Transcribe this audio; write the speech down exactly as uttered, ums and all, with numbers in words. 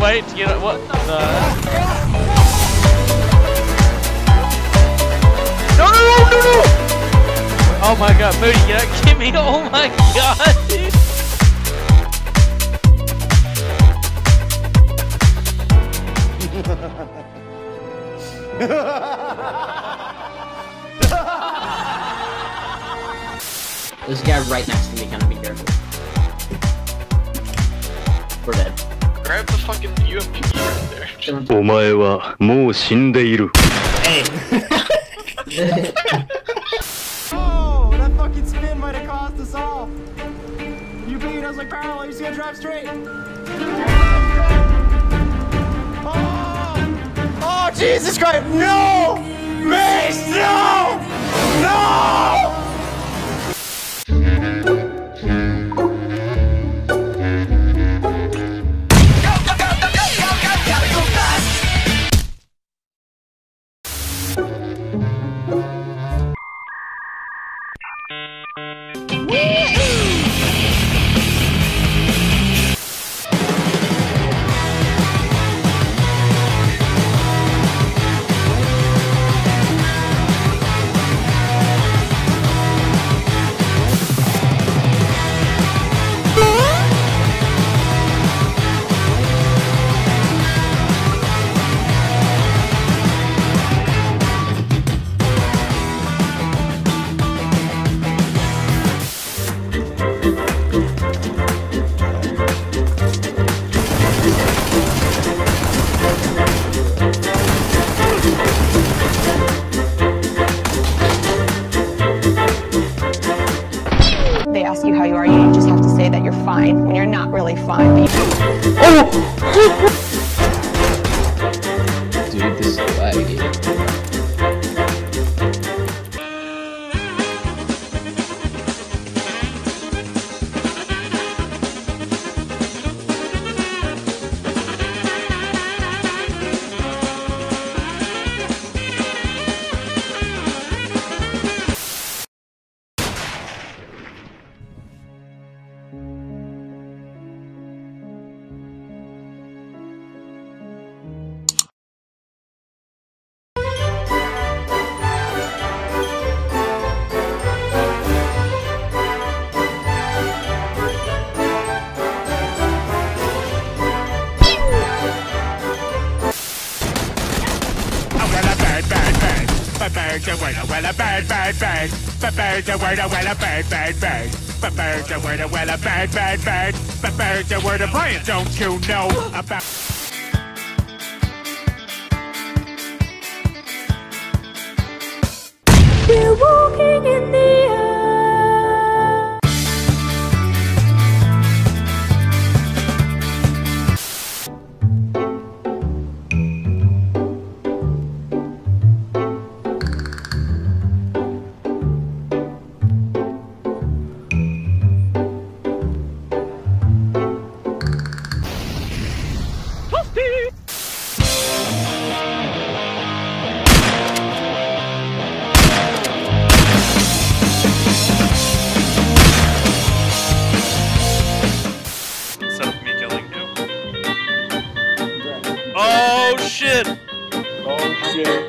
waiting to get it. What? No. No, no, no, no, no! Oh my god, Moody, you don't get me. Oh my god, dude. There's a guy right next to me, kind of be careful. We're dead. Grab the fucking U M P right there. お前はもう死んでいる。 Hey! Oh, that fucking spin might have cost us all. You beat us like parallel, you just gotta drive straight. Oh! Oh, Jesus Christ! No! Mace, no! No! They ask you how you are, you just have to say that you're fine when you're not really fine. Oh! Dude, this is laggy. Bird the word a well a bird bird bird. Bird the word a well a bird bird bird. Bird the word a well a bird bird bird. Bird the word a Brian. Don't you know about? We're walking in the air. Oh shit! Oh shit.